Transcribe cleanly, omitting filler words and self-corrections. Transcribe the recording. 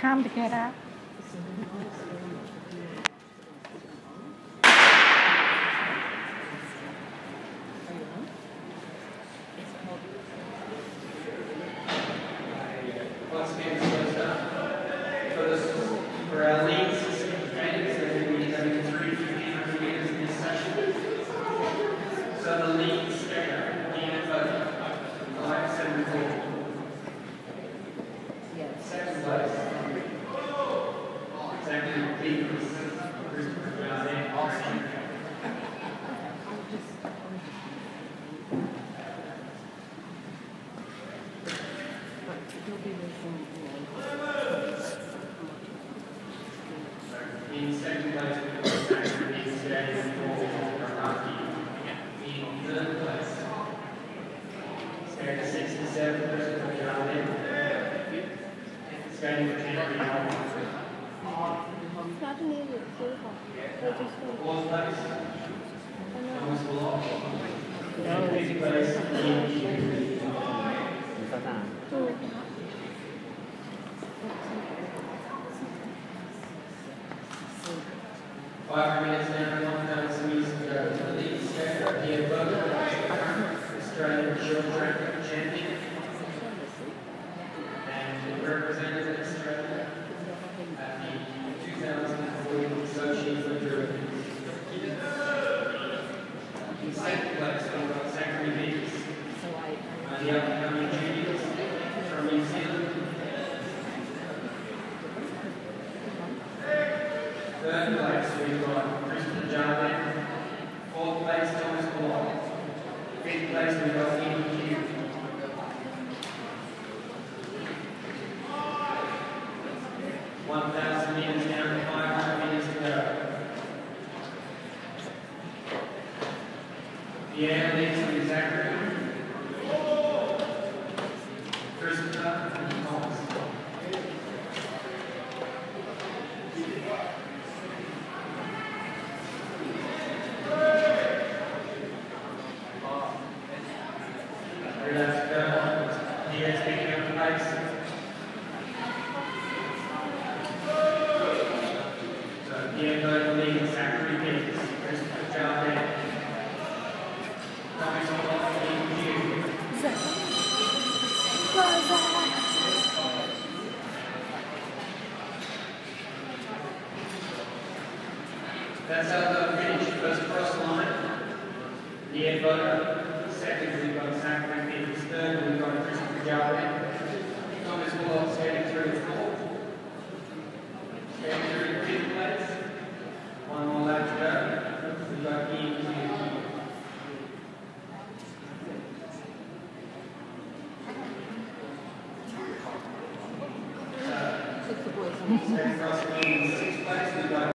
time to get up. Once again, for our leagues, training, so we're going to be having 300 meters in this session. So the league skater, Ian Foden, 574. Second place, Zachary Peters, Christopher Jardine, Oxford. In second place, we've got Zachary Peters, in third place, skating 67, Christopher Jardine. Skating for Canterbury Hall. Fourth place, Thomas Bullock. Fifth place, Ian Hughes. 5 minutes now, 1,000 meters to go. The lead skater, Ian Foden, Australian short track champion, and represented Australia at the 2014 Sochi Winter Olympics. In second place, we've got Zachary Peters, the upcoming juniors from New Zealand. Third place, we've got Christopher Jardine. Fourth place, Thomas Bullock. Fifth place, we've got Ian Hughes. 1,000 meters down, 500 meters to go. The air leads with Zachary, Christopher, and Thomas. Let's go. He is picking up the pace. So, Ian Foden leading Zachary Peters, Christopher Jardine. Thomas Bullock leading Hughes. That's how the finish. First cross line. Ian Foden. Second, we've got Zachary Peters. Third, we've got Christopher Jardine. Thomas Bullock skating through the fourth. Skating through the fifth place. One more lap to go. We've got Ian Hughes. Second cross line in sixth place. We've got